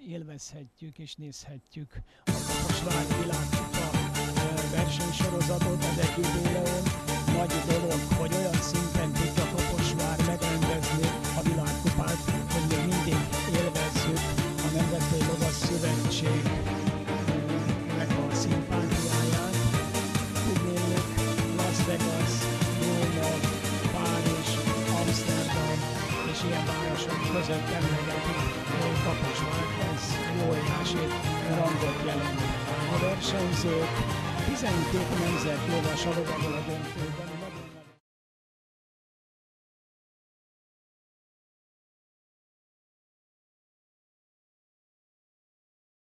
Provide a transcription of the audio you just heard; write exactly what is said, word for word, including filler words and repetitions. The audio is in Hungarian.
élvezhetjük és nézhetjük a Kaposvári Világkupa versenysorozatot, ez egy jubileum, nagy dolog, hogy olyan szinten tudja Kaposvár megrendezni a világkupát, hogy még mindig élvezzük a Nemzetközi Lovasz Szövetségnek a szimpátiáját. Tudnélik, Las Vegas, Róma, Párizs, Amsterdam és ilyen városok között emlegetik, hogy Kaposvár ez óriási rangot jelent. A versenyzők tizenkét nemzet lovas a lovagol a döntőben.